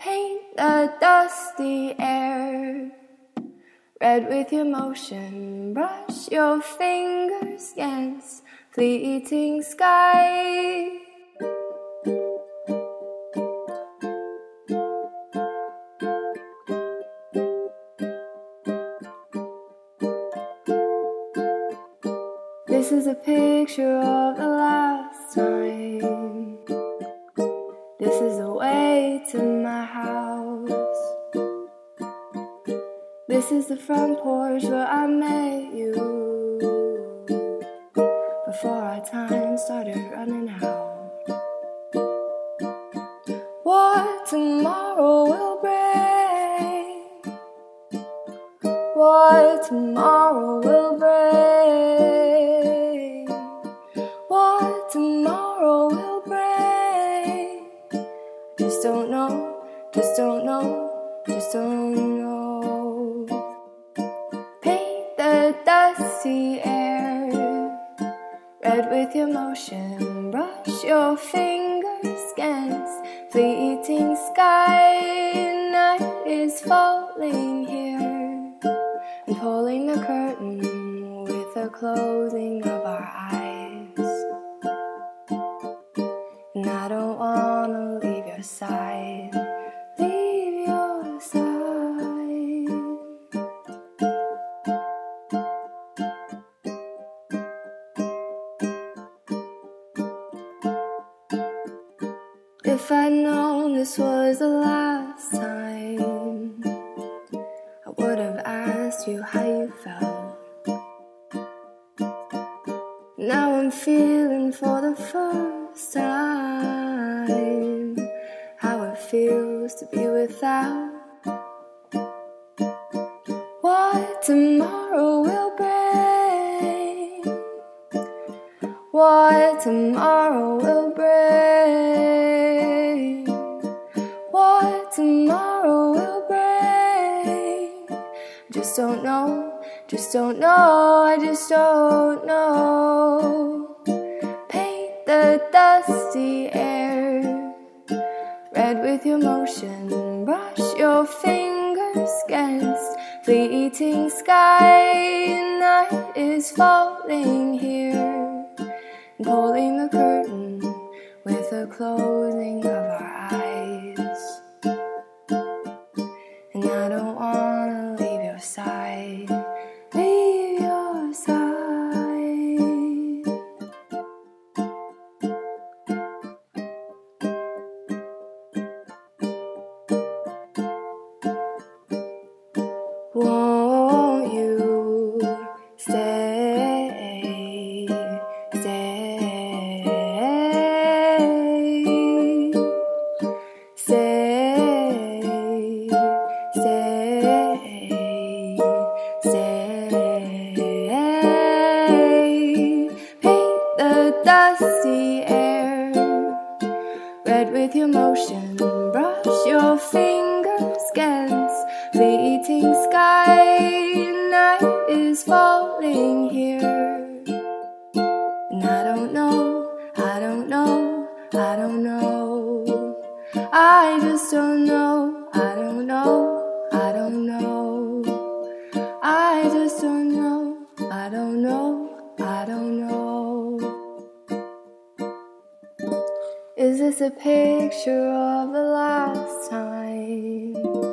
Paint the dusty air red with your motion. Brush your fingers against fleeting sky. This is a picture of the last time. This is the way to my house. This is the front porch where I met you before our time started running out. What tomorrow will bring, what tomorrow will bring, what tomorrow will bring. Just don't know, just don't know, just don't know. Paint the dusty air red with your motion. Brush your fingers against fleeting sky. Night is falling here and pulling the curtain with the closing of our eyes. And I don't wanna leave your side, leave your side. If I'd known this was the last time, I would have asked you how you felt. Now I'm feeling for the first time how it feels to be without. What tomorrow will bring, what tomorrow will bring, what tomorrow will bring. Just don't know, just don't know, I just don't know. Paint the dusty air red with your motion. Brush your fingers against fleeting sky. Night is falling here and pulling the curtain with the closing of our eyes. And I don't wanna leave your side, leave your side. Won't you stay, stay, stay, stay, stay. Paint the dusty air red with your motion. Brush your fingers against fleeting sky. Night is falling here, and I don't know, I don't know, I don't know. I just don't know, I don't know, I don't know. I just don't know, I don't know, I don't know. Is this a picture of the last time?